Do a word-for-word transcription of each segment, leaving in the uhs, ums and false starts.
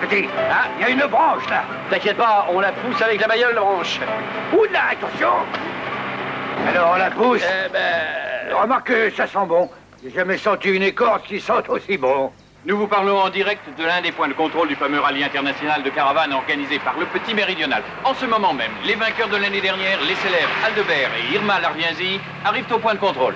petit. Ah, il y a une branche, là. T'inquiète pas, on la pousse avec la bailleule, la branche. Oula, attention. Alors, on la pousse. Eh ben... Remarquez, ça sent bon. J'ai jamais senti une écorce qui sente aussi bon. Nous vous parlons en direct de l'un des points de contrôle du fameux rallye international de caravanes organisé par le Petit Méridional. En ce moment même, les vainqueurs de l'année dernière, les célèbres Aldebert et Irma Larvienzi, arrivent au point de contrôle.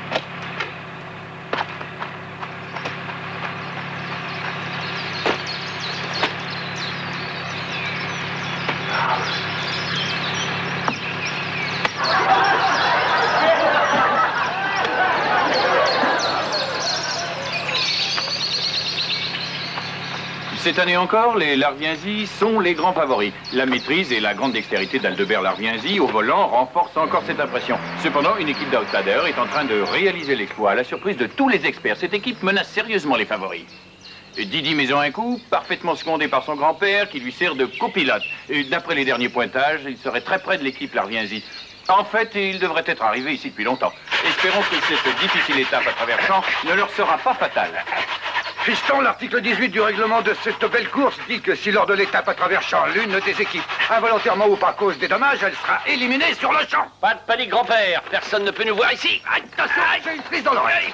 Cette année encore, les Larvienzi sont les grands favoris. La maîtrise et la grande dextérité d'Aldebert Larvienzi au volant renforcent encore cette impression. Cependant, une équipe d'outsiders est en train de réaliser l'exploit à la surprise de tous les experts. Cette équipe menace sérieusement les favoris. Didi Maison-un-Coup, parfaitement secondé par son grand-père, qui lui sert de copilote. D'après les derniers pointages, il serait très près de l'équipe Larvienzi. En fait, il devrait être arrivé ici depuis longtemps. Espérons que cette difficile étape à travers champs ne leur sera pas fatale. Fiston, l'article dix-huit du règlement de cette belle course dit que si lors de l'étape à travers champs, l'une des équipes, involontairement ou par cause des dommages, elle sera éliminée sur le champ. Pas de panique, grand-père. Personne ne peut nous voir ici. Attention, j'ai une prise dans l'oreille.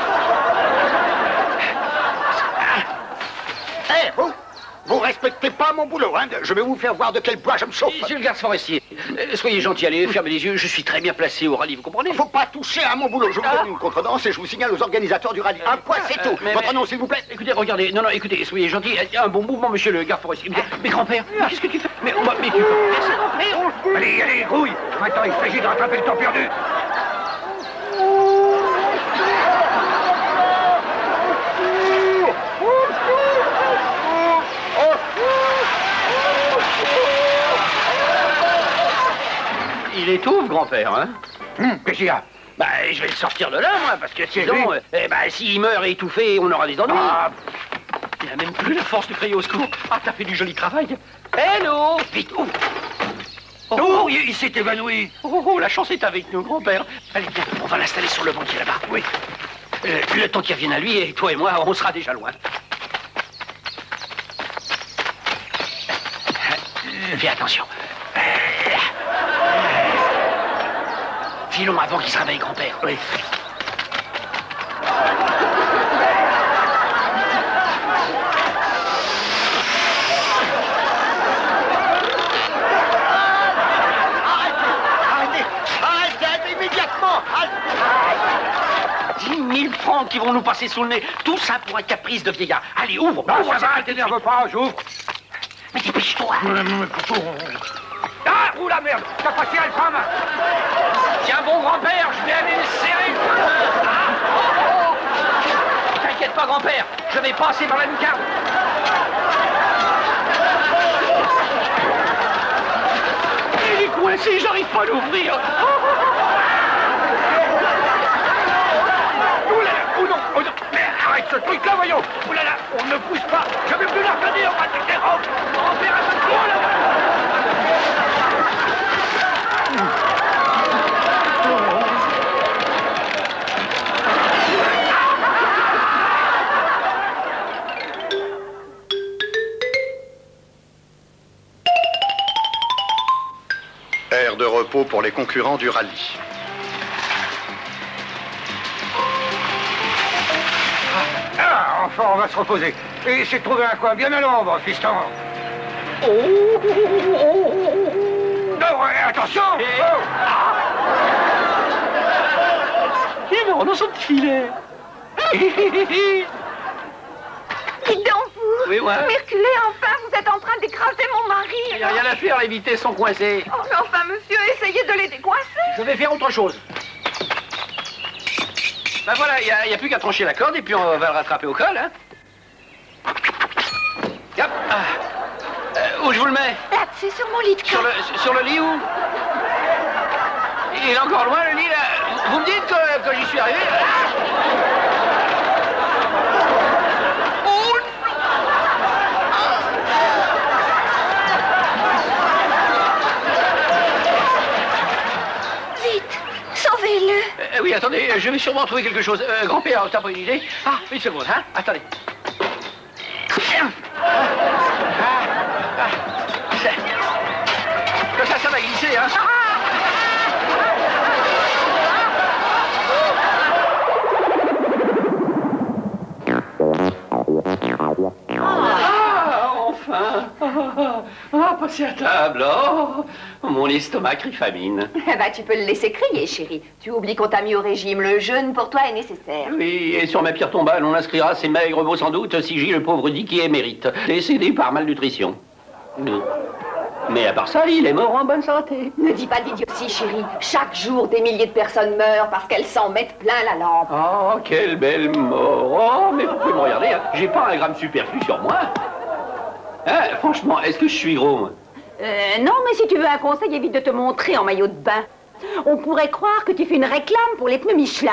Hé, vous Vous respectez pas mon boulot, hein. Je vais vous faire voir de quel bois je me chauffe. Monsieur le garde forestier, euh, soyez gentil, allez, fermez les yeux. Je suis très bien placé au rallye, vous comprenez? Faut pas toucher à mon boulot. Je vous donne une contredanse et je vous signale aux organisateurs du rallye. Un point, c'est tout. Mais, Votre mais, nom, s'il vous plaît. Écoutez, regardez, non, non, écoutez, soyez gentil. Un bon mouvement, monsieur le garde forestier. Mais, mais grand-père, qu'est-ce que tu fais? Mais, mais, mais tu peux faire ça, grand-père? Allez, allez, grouille. Maintenant, il s'agit de rattraper le temps perdu. Il étouffe, grand-père, hein? Hum, qu'est-ce qu'il y a? Bah, je vais le sortir de là, moi, parce que C'est sinon, lui. euh, eh ben, s'il meurt étouffé, on aura des ennuis. Ah, Il a même plus la force de crier au secours. Ah, t'as fait du joli travail. Hello! Vite, ouvre! Oh, oh, il, il s'est évanoui. oh, oh, la chance est avec nous, grand-père. Allez, viens, on va l'installer sur le banc qui est là-bas. Oui. Euh, le temps qu'il revienne à lui, et toi et moi, on sera déjà loin. Euh, Fais attention. Euh, Filons avant qu'il se réveille, grand-père. Oui. Arrêtez Arrêtez Arrêtez immédiatement. Dix mille francs qui vont nous passer sous le nez. Tout ça pour un caprice de vieillard. Allez, ouvre. Non, ouvre ça va, t'énerve pas, j'ouvre. Mais dépêche-toi. Ah, ou la merde, t'as passé à femme. Tiens bon, grand-père, je vais aller le serrer. Ah, oh, oh. T'inquiète pas, grand-père, je vais passer par la lucarne. Il est coincé, j'arrive pas à l'ouvrir. Oulala, oh non, oh non. Mais arrête ce truc-là, voyons. Oulala, on ne pousse pas. Je vais plus la regarder, on va te les rendre. Grand-père, attention, là. Aire de repos pour les concurrents du rallye. Ah, enfin, on va se reposer. Et essayer de trouver un coin bien à l'ombre, fiston. Oh, oh, oh, oh. Non, ouais, attention. Et- Oh. Il est mort dans son petit filet. Dites donc, vous, Oui, ouais. mais reculez enfin, vous êtes en train d'écraser mon mari. Il n'y a rien à faire, les vitesses sont coincées. Oh, mais enfin, monsieur, essayez de les décoincer. Je vais faire autre chose. Ben voilà, il n'y a, a plus qu'à trancher la corde et puis on va le rattraper au col, hein. Hop. Ah. Euh, où je vous le mets? Là, c'est sur mon lit de Sur camp. le, sur le lit où? Il est encore loin, le lit, là. Vous me dites que, que j'y suis arrivé? Oh, Vite, sauvez-le. Euh, oui, attendez, je vais sûrement trouver quelque chose. Euh, grand-père, t'as pas une idée? Ah, une seconde, hein? Attendez. glisse. Que ça, ça va glisser, hein. Ah, enfin. Ah, passez à table. Oh, mon estomac crie famine. Eh ben, tu peux le laisser crier, chérie. Tu oublies qu'on t'a mis au régime. Le jeûne, pour toi, est nécessaire. Oui, et sur ma pierre tombale, on inscrira ces maigres mots sans doute, si J, le pauvre dit qui émérite, décédé par malnutrition. Mais à part ça, il est mort en bonne santé. Ne dis pas d'idiotie, chérie. Chaque jour, des milliers de personnes meurent parce qu'elles s'en mettent plein la lampe. Oh, quelle belle mort. Oh, mais vous pouvez me regarder, hein. J'ai pas un gramme superflu sur moi. Hein, franchement, est-ce que je suis gros, moi? Euh, non, mais si tu veux un conseil, évite de te montrer en maillot de bain. On pourrait croire que tu fais une réclame pour les pneus Michelin.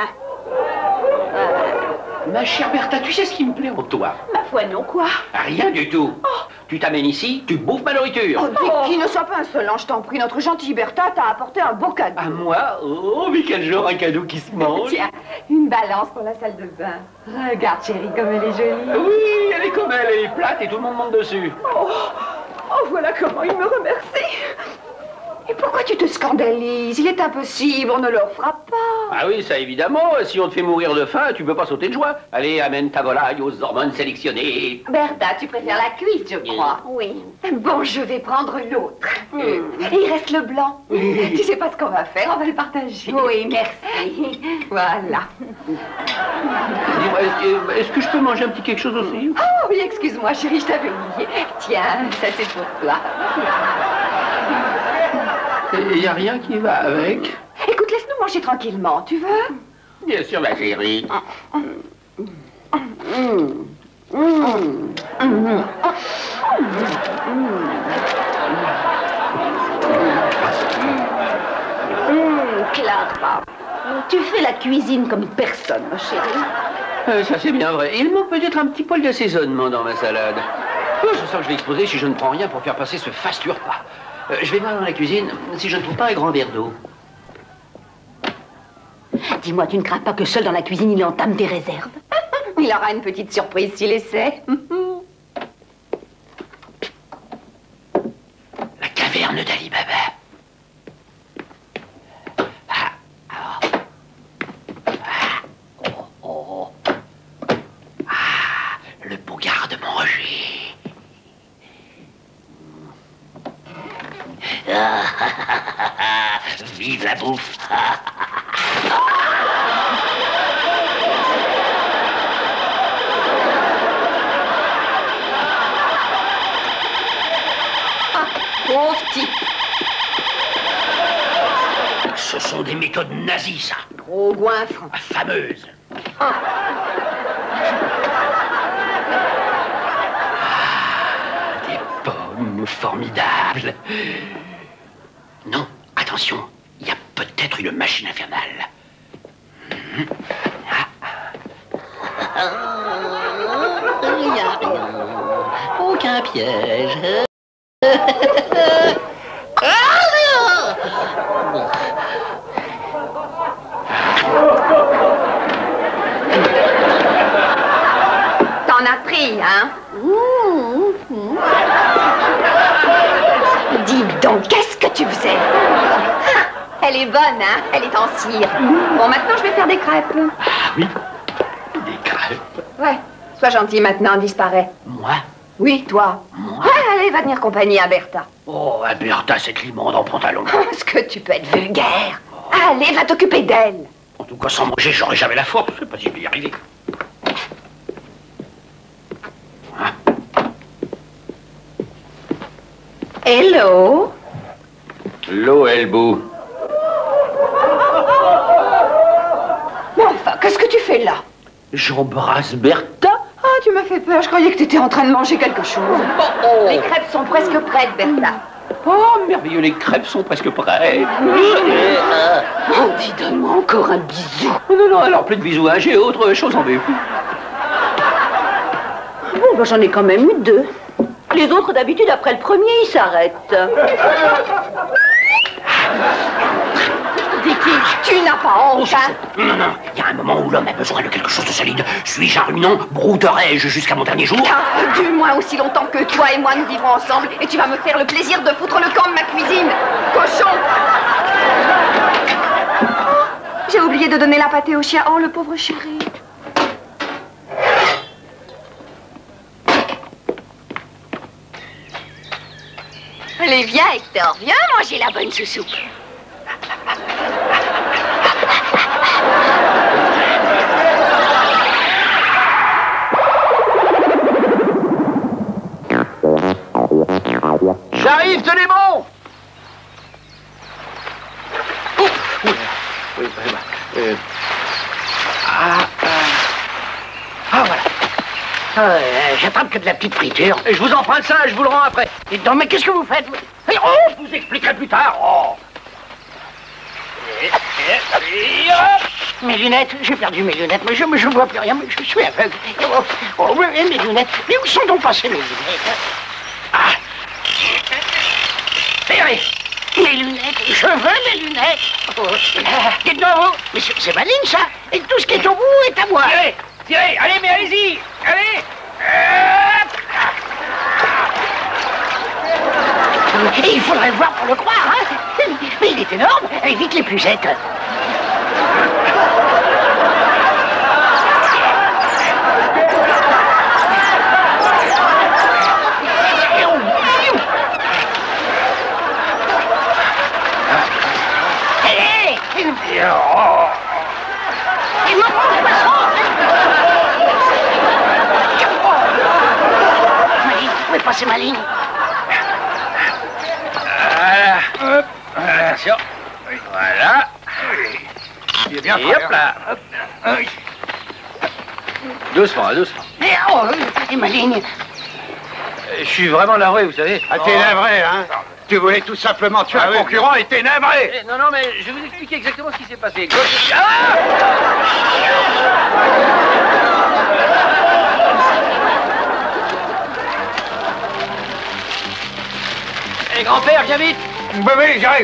Euh... Ma chère Bertha, tu sais ce qui me plaît en toi? Ma foi, non, quoi? Rien du tout. Oh. Tu t'amènes ici, tu bouffes ma nourriture. Oh, Vicky, oh. Ne sois pas insolent, je t'en prie. Notre gentille Bertha t'a apporté un beau cadeau. À moi? Oh, mais quel genre un cadeau qui se mange. Tiens, une balance pour la salle de bain. Regarde, chérie, comme elle est jolie. Oui, elle est comme elle, elle est plate et tout le monde monte dessus. Oh, oh voilà comment il me remercie. Et pourquoi tu te scandalises? Il est impossible, on ne leur fera pas. Ah oui, ça évidemment. Si on te fait mourir de faim, tu peux pas sauter de joie. Allez, amène ta volaille aux hormones sélectionnées. Bertha, tu préfères la cuisse, je crois. Oui. Bon, je vais prendre l'autre. Mm. Et il reste le blanc. Mm. Tu sais pas ce qu'on va faire, on va le partager. Oui, merci. Voilà. Dis-moi, est-ce que, est-ce que je peux manger un petit quelque chose aussi? Oh oui, excuse-moi, chérie, je t'avais oublié. Tiens, ça c'est pour toi. Il n'y a rien qui va avec. Écoute, laisse-nous manger tranquillement, tu veux? Bien sûr, ma chérie. Clara, tu fais la cuisine comme personne, ma chérie. Euh, ça, c'est bien vrai. Il manque peut-être un petit poil d'assaisonnement dans ma salade. Oh, je sens que je vais exploser si je ne prends rien pour faire passer ce fastueux repas. Euh, je vais voir dans la cuisine si je ne trouve pas un grand verre d'eau. Dis-moi, tu ne crains pas que seul dans la cuisine, il entame tes réserves? Il aura une petite surprise s'il essaie. La caverne d'Ali Baba. Ah, ah, ah, oh, oh. Ah, le beau garde-manger. Ah, ah, ah, ah, vive la bouffe. Ah, pauvre type. Ce sont des méthodes nazies, ça. Gros goinfre. Fameuse. Ah. Ah, des pommes formidables. Non, attention, il y a peut-être une machine infernale. Mmh. Ah. Il n'y a rien. Aucun piège. T'en as pris, hein? Dis donc, qu'est-ce que tu faisais? Ah, elle est bonne, hein? Elle est en cire. Bon, maintenant, je vais faire des crêpes. Ah oui, des crêpes. Ouais, sois gentil maintenant, disparaît. Moi? Oui, toi. Moi? Ouais, allez, va tenir compagnie à Bertha. Oh, à Bertha, cette limande en pantalon. Est-ce que tu peux être vulgaire? Allez, va t'occuper d'elle. En tout cas, sans manger, j'aurais jamais la force. Je sais pas si je vais y arriver. Hein? Hello. L'eau, elle bout. Bon, enfin, qu'est-ce que tu fais là? J'embrasse Bertha. Ah, tu m'as fait peur. Je croyais que tu étais en train de manger quelque chose. Oh, oh. Les crêpes sont presque prêtes, Bertha. Oh, merveilleux, les crêpes sont presque prêtes. Oh, dis, donne-moi encore un bisou. Oh, non, non, alors plus de bisous, hein. J'ai autre chose en vue. Bon, ben, j'en ai quand même eu deux. Les autres, d'habitude, après le premier, ils s'arrêtent. Vicky, Tu n'as pas honte, hein? Non, non, il y a un moment où l'homme a besoin de quelque chose de solide. Suis-je un ruminant? Brouterai-je jusqu'à mon dernier jour? Ah, du moins aussi longtemps que toi et moi nous vivrons ensemble, et tu vas me faire le plaisir de foutre le camp de ma cuisine. Cochon! Oh, j'ai oublié de donner la pâtée au chien. Oh, le pauvre chéri. Allez, viens, Hector, viens manger la bonne sous-soupe. J'arrive, tenez bon! Oh, oui, oui, oui, euh, ah, euh, ah, voilà. Euh, J'attrape que de la petite friture. Et je vous emprunte ça et je vous le rends après. Et non, mais qu'est-ce que vous faites? Et oh, je vous expliquerai plus tard. Oh. Et, et, et hop. Mes lunettes, j'ai perdu mes lunettes, mais je ne je vois plus rien, mais je suis aveugle. Oh, oh, mais mes lunettes, mais où sont donc passées mes lunettes? Ah. Pérez. Mes lunettes, je veux mes lunettes. Oh. Dites-moi, vous, mais c'est c'est maligne ça. Et tout ce qui est au bout est à moi. Tirez, tirez, allez, mais allez-y. Allez. Et il faudrait le voir pour le croire, hein. Mais il est énorme. Évite les pucettes. Il me prend le poisson. Maligne, où est passée ma ligne? Voilà. Hop. Attention. Voilà. Il est bien Et hop là. Hop. Doucement, doucement. Mais oh, et ma ligne? Je suis vraiment navré, vous savez. Ah, t'es navré, hein? Tu voulais tout simplement tuer Ah un oui. concurrent et t'es navré! Eh, non, non, mais je vais vous expliquer exactement ce qui s'est passé. Gauche- Ah Eh, grand-père, viens vite. Oui, oui, j'arrive!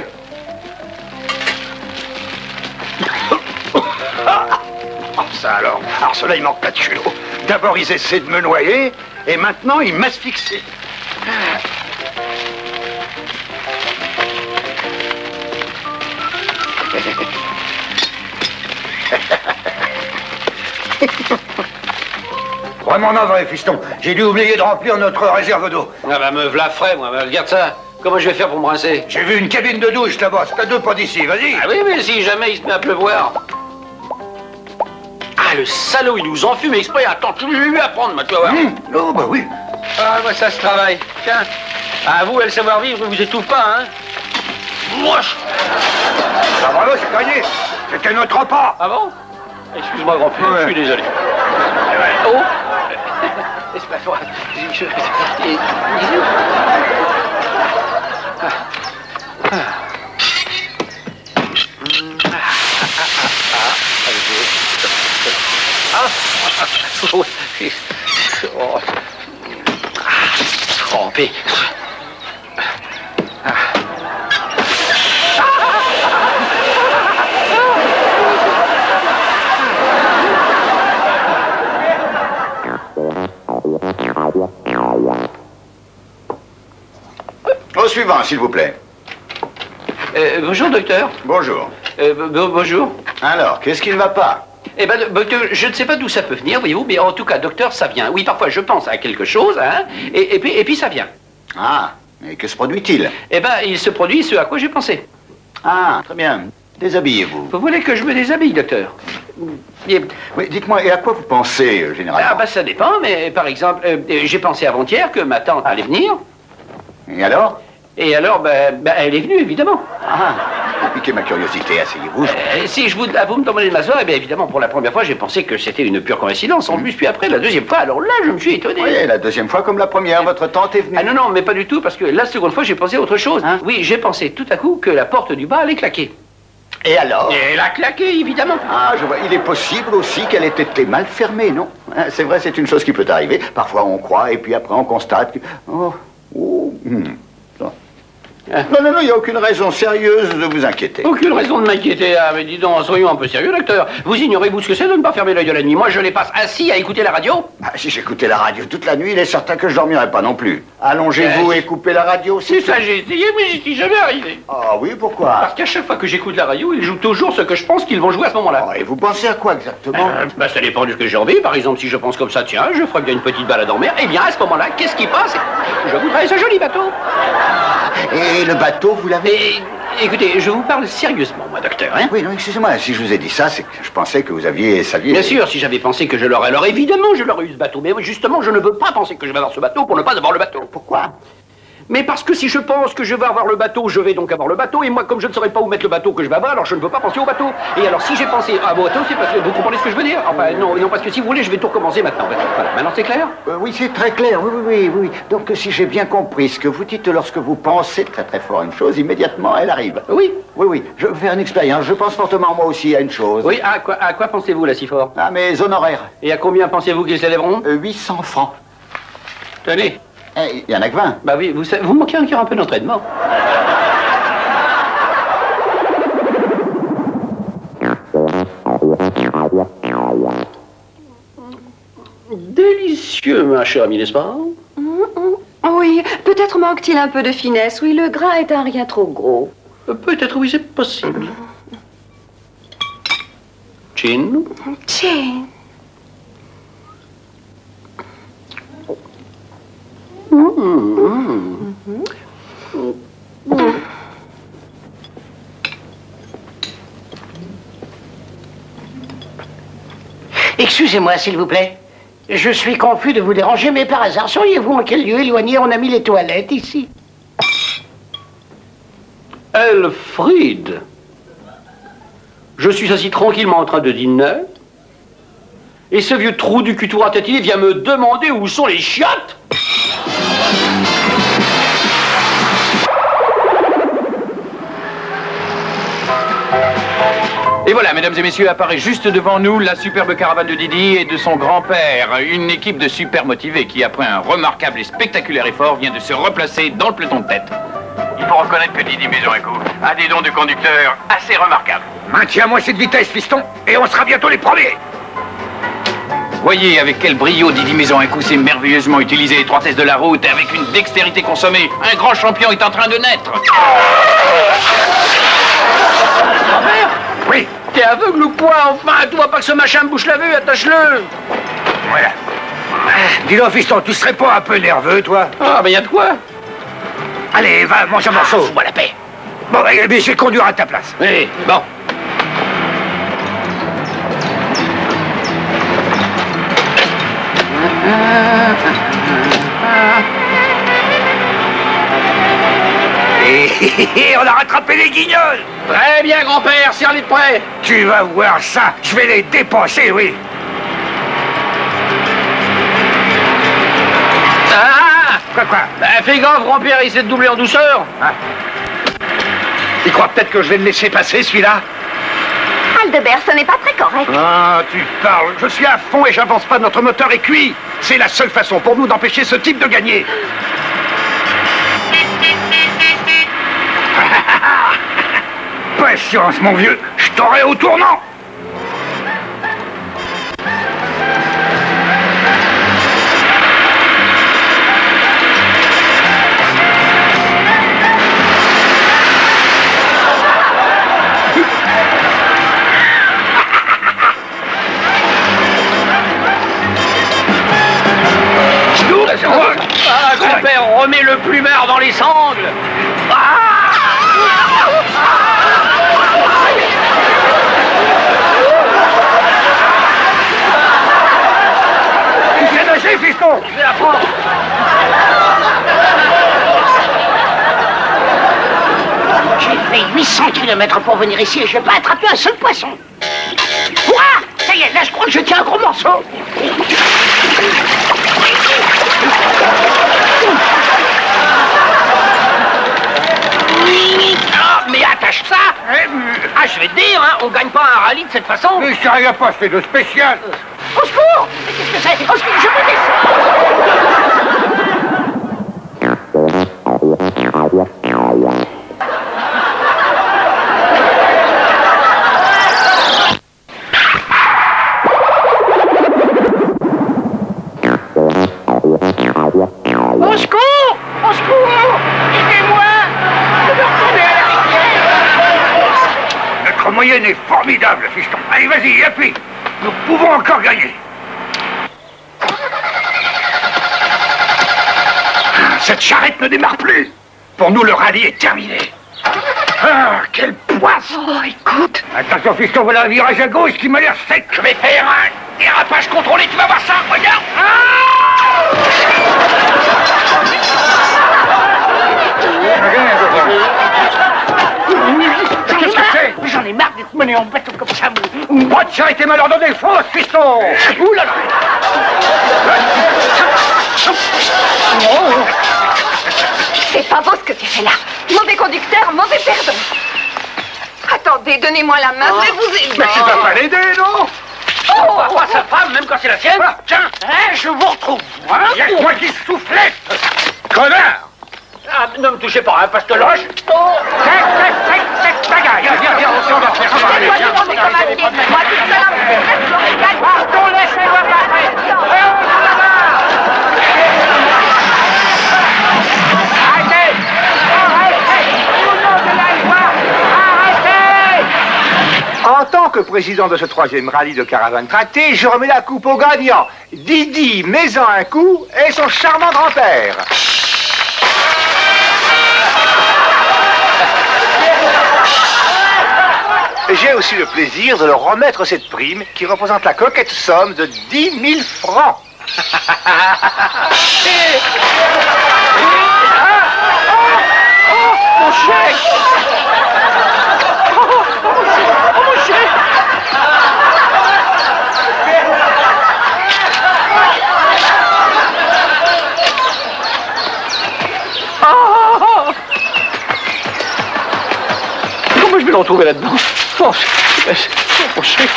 Oh, ça alors! Alors, cela, il manque pas de culot. D'abord, ils essaient de me noyer, et maintenant, ils m'asphyxient. Vraiment navré, fiston. J'ai dû oublier de remplir notre réserve d'eau. Ah bah, me v'là frais, moi. Regarde ça. Comment je vais faire pour me rincer? J'ai vu une cabine de douche là-bas. C'est à deux pas d'ici. Vas-y. Ah oui, mais si jamais il se met à pleuvoir. Ah, le salaud, il nous enfume exprès. Attends, tu lui lui apprendre, ma tu vas voir. Mmh. Oh, bah oui. Ah, moi, ça se travaille. Tiens. À vous, le savoir-vivre, vous étouffe pas, hein? Moche. Ah, bravo, c'est gagné. C'était notre repas. Ah bon? Excuse-moi, grand-père, Ouais. je suis désolé. Oh! C'est pas toi. Je... Et- Ah. Ah. Oh. Oh. Trempé. Ah. Au suivant, s'il vous plaît. Euh, bonjour, docteur. Bonjour. Euh, bo- bonjour. Alors, qu'est-ce qui ne va pas? Eh ben, docteur, je ne sais pas d'où ça peut venir, voyez-vous, mais en tout cas, docteur, ça vient. Oui, parfois, je pense à quelque chose, hein, et, et, puis, et puis ça vient. Ah, et que se produit-il? Eh ben, il se produit ce à quoi j'ai pensé. Ah, très bien. Déshabillez-vous. Vous voulez que je me déshabille, docteur? Et- Oui, dites-moi, et à quoi vous pensez, euh, généralement? Ah, bah, ça dépend, mais par exemple, euh, j'ai pensé avant-hier que ma tante allait venir, Et alors? et alors, ben, ben, elle est venue, évidemment. Ah, vous piquez ma curiosité, asseyez-vous. je- Euh, si je vous, ah, vous me demandez de m'asseoir, eh bien, évidemment, pour la première fois, j'ai pensé que c'était une pure coïncidence. En plus, puis après, la deuxième fois, alors là, je me suis étonné. Oui, la deuxième fois comme la première, votre tante est venue. Ah non, non, mais pas du tout, parce que la seconde fois, j'ai pensé à autre chose. Hein? Oui, j'ai pensé tout à coup que la porte du bas allait claquer. Et alors? Et elle a claqué, évidemment. Ah, je vois. Il est possible aussi qu'elle ait été mal fermée, non? Hein, c'est vrai, c'est une chose qui peut arriver. Parfois, on croit, et puis après, on constate que... Oh, oh, hmm. Bon. Non, non, non, il n'y a aucune raison sérieuse de vous inquiéter. Aucune raison de m'inquiéter. Ah, mais dis donc, soyons un peu sérieux, docteur. Vous ignorez-vous ce que c'est de ne pas fermer l'œil de la nuit? Moi, je les passe assis à écouter la radio. Ah, si j'écoutais la radio toute la nuit, il est certain que je dormirais pas non plus. Allongez-vous Euh, et coupez la radio. C'est ça, j'ai essayé, mais j'y suis jamais arrivé. Ah oui, pourquoi? Parce qu'à chaque fois que j'écoute la radio, ils jouent toujours ce que je pense qu'ils vont jouer à ce moment-là. Oh, et vous pensez à quoi exactement? Euh, bah, ça dépend de ce que j'ai envie. Par exemple, si je pense comme ça, tiens, je ferais bien une petite balade en mer. Eh bien, à ce moment-là, qu'est-ce qui passe? Je voudrais ce joli bateau. Et le bateau, vous l'avez? Et, écoutez, je vous parle sérieusement, moi, docteur, hein? Oui, non, excusez-moi, si je vous ai dit ça, c'est que je pensais que vous aviez salué... Bien sûr, si j'avais pensé que je l'aurais, alors évidemment, je l'aurais eu ce bateau. Mais justement, je ne veux pas penser que je vais avoir ce bateau pour ne pas avoir le bateau. Pourquoi? Mais parce que si je pense que je vais avoir le bateau, je vais donc avoir le bateau. Et moi, comme je ne saurais pas où mettre le bateau que je vais avoir, alors je ne veux pas penser au bateau. Et alors, si j'ai pensé à mon bateau, c'est parce que vous comprenez ce que je veux dire? Enfin, non, non, parce que si vous voulez, je vais tout recommencer maintenant. Voilà, maintenant c'est clair? Euh, oui, c'est très clair, oui, oui, oui, oui. Donc, si j'ai bien compris ce que vous dites lorsque vous pensez très très fort à une chose, immédiatement, elle arrive. Oui. Oui, oui, je vais faire une expérience. Je pense fortement, moi aussi, à une chose. Oui, à quoi, à quoi pensez-vous, là, si fort? À mes honoraires. Et à combien pensez-vous qu'ils s'élèveront? Euh, huit cents francs. Tenez. Eh, il y en a que vingt. Bah oui, vous, savez, vous manquez encore un peu d'entraînement. Délicieux, ma chère amie, n'est-ce pas? Mm, mm. Oui, peut-être manque-t-il un peu de finesse. Oui, le gras est un rien trop gros. Euh, Peut-être, oui, c'est possible. Chin. Tiens. Mmh. Excusez-moi, s'il vous plaît. Je suis confus de vous déranger, mais par hasard, sauriez-vous en quel lieu éloigné on a mis les toilettes ici? Elfried. Je suis assis tranquillement en train de dîner. Et ce vieux trou du cul tout ratatiner vient me demander où sont les chiottes. Et voilà, mesdames et messieurs, apparaît juste devant nous la superbe caravane de Didi et de son grand-père. Une équipe de super motivés qui, après un remarquable et spectaculaire effort, vient de se replacer dans le peloton de tête. Il faut reconnaître que Didi Maison-Écout a des dons de conducteur assez remarquables. Maintiens-moi cette vitesse, fiston, et on sera bientôt les premiers. Voyez avec quel brio Didi Maison-Écout s'est merveilleusement utilisé l'étroitesse de la route et avec une dextérité consommée. Un grand champion est en train de naître. Grand-père? Oui. T'es aveugle ou quoi? Enfin, tu vois pas que ce machin me bouche la vue? Attache-le. Voilà. Dis donc, fiston, tu serais pas un peu nerveux, toi? Ah, ben y a de quoi? Allez, va, mange un morceau. Fous-moi la paix. Bon, eh bien, je vais conduire à ta place. Oui, bon. Et on a rattrapé les guignols. Très bien, grand-père, serre-les de près. Tu vas voir ça, je vais les dépenser, oui. Ah! Quoi, quoi? Ben, fais gaffe, grand-père, il essaie de doubler en douceur. Ah. Il croit peut-être que je vais le laisser passer, celui-là? Aldebert, ce n'est pas très correct. Ah, tu parles. Je suis à fond et j'avance pas, notre moteur est cuit. C'est la seule façon pour nous d'empêcher ce type de gagner. Patience, mon vieux, je t'aurai au tournant. Ah, grand-père, remets le plumard dans les sangles. Ah! Tu sais nager, fiston? Je vais apprendre. J'ai fait huit cents kilomètres pour venir ici et je n'ai pas attrapé un seul poisson. Ouah! Ça y est, là je crois que je tiens un gros morceau. Ah, mais attache ça. Ah, je vais te dire, hein, on gagne pas un rallye de cette façon. Mais ça regarde pas, c'est de spécial. Au secours! Mais qu'est-ce que c'est? Au secours, je me descends! gaine est formidable, fiston. Allez, vas-y, appuie. Nous pouvons encore gagner. Cette charrette ne démarre plus. Pour nous, le rallye est terminé. Ah, quelle poisse! Oh, écoute. Attention, fiston, voilà un virage à gauche qui m'a l'air sec. Je vais faire un dérapage contrôlé, tu vas voir ça, regarde! Qu'est-ce que c'est? J'en ai marre d'être mené en bateau comme ça, moi. Votre charité m'a ordonné fausse, fiston. Ouh là là! C'est pas beau ce que tu fais là. Mauvais conducteur, mauvais perdant. Attendez, donnez-moi la main, je vais vous aider. Mais tu vas pas l'aider, non? Oh, pas sa femme, même quand c'est la sienne. Ah, tiens, Hein, je vous retrouve. Moi, y'a que moi qui soufflette. Connard. Ah, ne me touchez pas, hein, parce que là, je... Oh. Tac, tac, tac, tac, bagaille. Viens, viens, viens, on va faire ça. Allez, viens. Moi, tout seul, Pardon, laissez-moi passer. En tant que président de ce troisième rallye de caravane tractée, je remets la coupe au gagnant, Didi Maison un coup et son charmant grand-père. J'ai aussi le plaisir de leur remettre cette prime qui représente la coquette somme de dix mille francs. Mon chèque! Oh, mon chèque! Oh! Comment je vais le retrouver là-dedans? Oh, c'est mon chèque.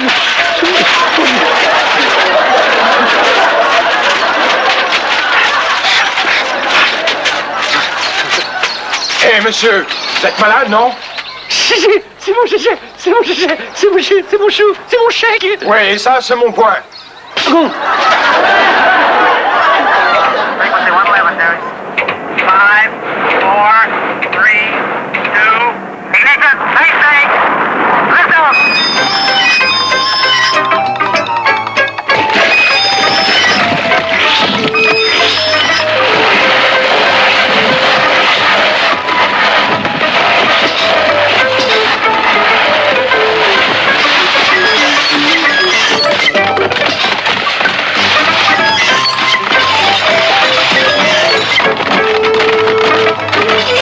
Eh, hey, monsieur, vous êtes malade, non? C'est mon chèque, c'est mon chèque, c'est mon chèque, c'est mon chou, c'est mon chèque. Oui, ça, c'est mon point. Bon.